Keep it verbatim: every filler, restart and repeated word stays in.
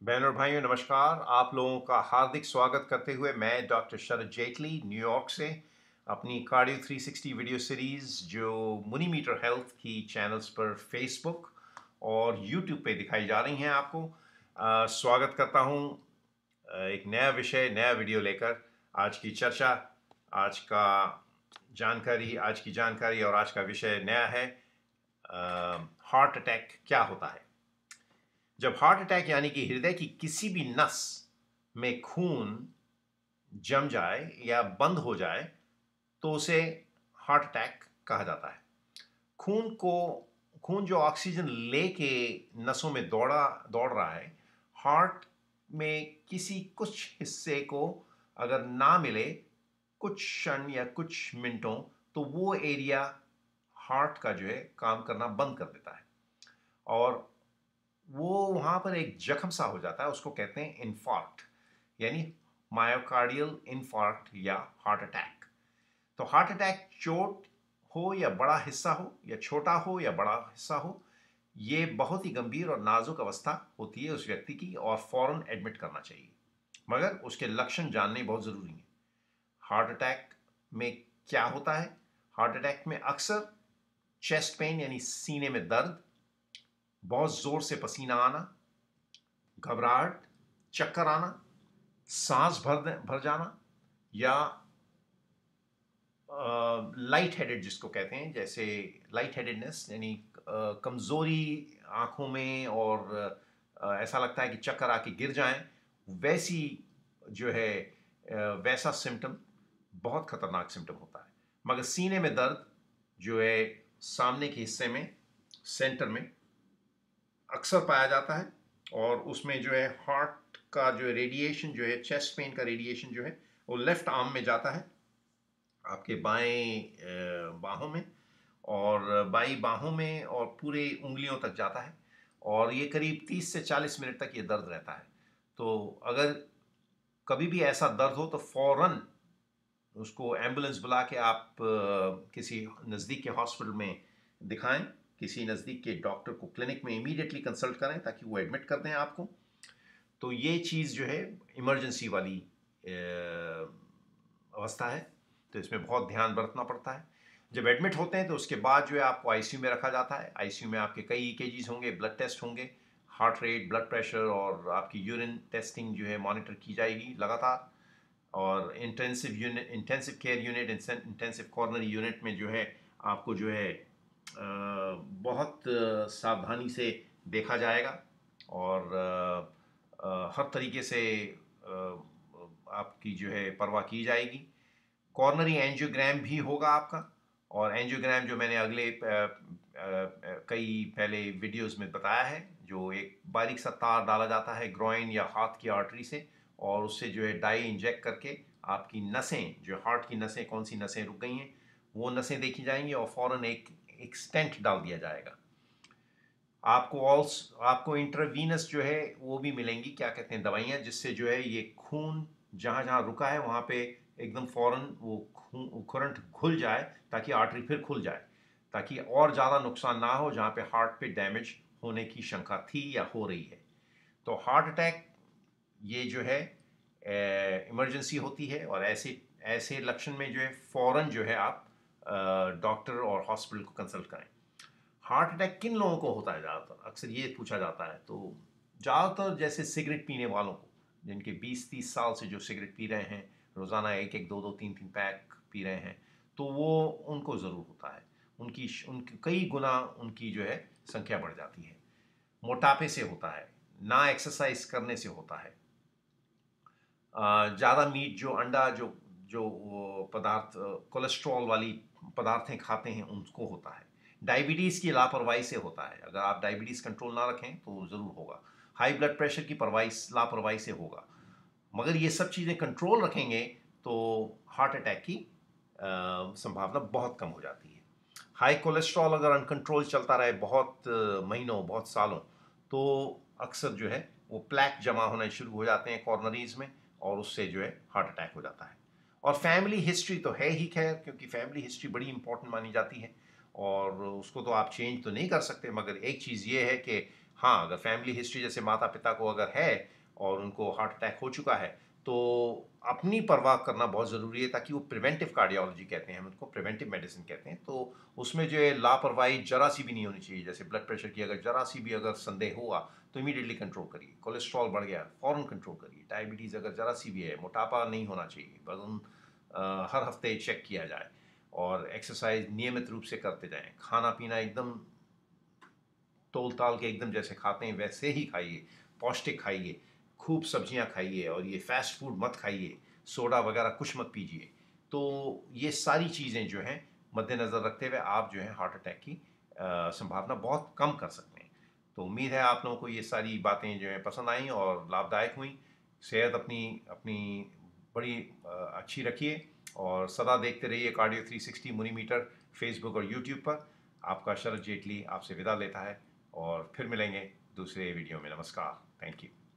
बहन और भाइयों नमस्कार। आप लोगों का हार्दिक स्वागत करते हुए मैं डॉक्टर शरद जेटली न्यूयॉर्क से अपनी cardio three sixty video series जो मुनीमीटर हेल्थ की चैनल्स पर फेसबुक और यूट्यूब पे दिखाई जा रही हैं आपको अ, स्वागत करता हूं। अ, एक नया विषय नया वीडियो लेकर आज की चर्चा आज का जानकारी आज की जानकारी और आज का विषय नया है। हार्ट अटैक क्या होता है? जब हार्ट अटैक यानी कि हृदय की किसी भी नस में खून जम जाए या बंद हो जाए तो उसे हार्ट अटैक कहा जाता है। खून को खून जो ऑक्सीजन लेके नसों में दौड़ा दौड़ रहा है, हार्ट में किसी कुछ हिस्से को अगर ना मिले कुछ क्षण या कुछ मिनटों, तो वो एरिया हार्ट का जो है काम करना बंद कर देता है और वो वहाँ पर एक जख्म सा हो जाता है। उसको कहते हैं इन्फार्क्ट, यानी मायोकार्डियल इन्फार्क्ट या हार्ट अटैक। तो हार्ट अटैक चोट हो या बड़ा हिस्सा हो या छोटा हो या बड़ा हिस्सा हो, ये बहुत ही गंभीर और नाजुक अवस्था होती है उस व्यक्ति की और फौरन एडमिट करना चाहिए। मगर उसके लक्षण जानने बहुत ज़रूरी हैं। हार्ट अटैक में क्या होता है? हार्ट अटैक में अक्सर चेस्ट पेन यानी सीने में दर्द, बहुत ज़ोर से पसीना आना, घबराहट, चक्कर आना, सांस भर भर जाना या लाइट हेडेड जिसको कहते हैं, जैसे लाइट हेडेडनेस यानी कमज़ोरी आँखों में और अ, ऐसा लगता है कि चक्कर आके गिर जाएं, वैसी जो है अ, वैसा सिम्टम बहुत खतरनाक सिम्टम होता है। मगर सीने में दर्द जो है सामने के हिस्से में सेंटर में अक्सर पाया जाता है और उसमें जो है हार्ट का जो रेडिएशन जो है चेस्ट पेन का रेडिएशन जो है वो लेफ्ट आर्म में जाता है, आपके बाएं अ, बाहों में और बाई बाहों में और पूरे उंगलियों तक जाता है और ये करीब तीस से चालीस मिनट तक ये दर्द रहता है। तो अगर कभी भी ऐसा दर्द हो तो फौरन उसको एम्बुलेंस बुला के आप अ, किसी नज़दीक के हॉस्पिटल में दिखाएं, किसी नज़दीक के डॉक्टर को क्लिनिक में इमीडिएटली कंसल्ट करें ताकि वो एडमिट कर दें आपको। तो ये चीज़ जो है इमरजेंसी वाली अ, अवस्था है, तो इसमें बहुत ध्यान बरतना पड़ता है। जब एडमिट होते हैं तो उसके बाद जो है आपको आईसीयू में रखा जाता है। आईसीयू में आपके कई ईकेजीज होंगे, ब्लड टेस्ट होंगे, हार्ट रेट, ब्लड प्रेशर और आपकी यूरिन टेस्टिंग जो है मॉनिटर की जाएगी लगातार। और intensive unit intensive care unit intensive coronary unit में जो है आपको जो है अ, बहुत अ, सावधानी से देखा जाएगा और अ, अ, हर तरीके से अ, आपकी जो है परवाह की जाएगी। कॉर्नरी एंजियोग्राम भी होगा आपका, और एंजियोग्राम जो मैंने अगले अ, अ, अ, कई पहले वीडियोस में बताया है, जो एक बारीक सा तार डाला जाता है ग्रोइन या हाथ की आर्टरी से और उससे जो है डाई इंजेक्ट करके आपकी नसें, जो हार्ट की नसें कौन सी नसें रुक गई हैं वो नसें देखी जाएंगी और फौरन एक एक स्टेंट डाल दिया जाएगा। आपको ऑल्स आपको इंट्रावीनस जो है वो भी मिलेंगी, क्या कहते हैं, दवाइयाँ, जिससे जो है ये खून जहाँ जहाँ रुका है वहाँ पे एकदम फौरन वो खून करंट खुल जाए ताकि आर्टरी फिर खुल जाए, ताकि और ज़्यादा नुकसान ना हो जहाँ पे हार्ट पे डैमेज होने की शंका थी या हो रही है। तो हार्ट अटैक ये जो है इमरजेंसी होती है और ऐसे ऐसे लक्षण में जो है फौरन जो है आप डॉक्टर और हॉस्पिटल को कंसल्ट करें। हार्ट अटैक किन लोगों को होता है ज़्यादातर? अक्सर ये पूछा जाता है। तो ज़्यादातर जैसे सिगरेट पीने वालों को, जिनके बीस तीस साल से जो सिगरेट पी रहे हैं, रोज़ाना एक एक दो दो तीन तीन पैक पी रहे हैं, तो वो उनको ज़रूर होता है। उनकी उनकी कई गुना उनकी जो है संख्या बढ़ जाती है। मोटापे से होता है, ना एक्सरसाइज करने से होता है, ज़्यादा मीट, जो अंडा, जो जो वो पदार्थ कोलेस्ट्रॉल वाली पदार्थें खाते हैं उनको होता है। डायबिटीज़ की लापरवाही से होता है, अगर आप डायबिटीज़ कंट्रोल ना रखें तो ज़रूर होगा। हाई ब्लड प्रेशर की परवाही लापरवाही से होगा। मगर ये सब चीज़ें कंट्रोल रखेंगे तो हार्ट अटैक की संभावना बहुत कम हो जाती है। हाई कोलेस्ट्रॉल अगर अनकंट्रोल चलता रहे बहुत अ, महीनों बहुत सालों, तो अक्सर जो है वो प्लैक जमा होने शुरू हो जाते हैं कॉर्नरीज में और उससे जो है हार्ट अटैक हो जाता है। और फैमिली हिस्ट्री तो है ही, खैर, क्योंकि फैमिली हिस्ट्री बड़ी इंपॉर्टेंट मानी जाती है और उसको तो आप चेंज तो नहीं कर सकते। मगर एक चीज़ ये है कि हाँ, अगर फैमिली हिस्ट्री जैसे माता पिता को अगर है और उनको हार्ट अटैक हो चुका है, तो अपनी परवाह करना बहुत ज़रूरी है, ताकि वो प्रिवेंटिव कार्डियोलॉजी कहते हैं, हम उसको प्रिवेंटिव मेडिसिन कहते हैं। तो उसमें जो है लापरवाही ज़रा सी भी नहीं होनी चाहिए। जैसे ब्लड प्रेशर की अगर ज़रा सी भी अगर संदेह हुआ तो इमीडिएटली कंट्रोल करिए। कोलेस्ट्रॉल बढ़ गया, फ़ौरन कंट्रोल करिए। डायबिटीज़ अगर ज़रा सी भी है, मोटापा नहीं होना चाहिए, वज़न अ, हर हफ्ते चेक किया जाए, और एक्सरसाइज नियमित रूप से करते जाएं। खाना पीना एकदम तोल ताल के एकदम जैसे खाते हैं वैसे ही खाइए, पौष्टिक खाइए, खूब सब्जियां खाइए, और ये फास्ट फूड मत खाइए, सोडा वगैरह कुछ मत पीजिए। तो ये सारी चीज़ें जो हैं मद्देनज़र रखते हुए आप जो है हार्ट अटैक की अ, संभावना बहुत कम कर सकते हैं। तो उम्मीद है आप लोगों को ये सारी बातें जो हैं पसंद आई और लाभदायक हुई। सेहत अपनी अपनी बड़ी अ, अच्छी रखिए, और सदा देखते रहिए कार्डियो थ्री सिक्सटी मोनीमीटर फेसबुक और यूट्यूब पर। आपका शरद जेटली आपसे विदा लेता है, और फिर मिलेंगे दूसरे वीडियो में। नमस्कार, थैंक यू।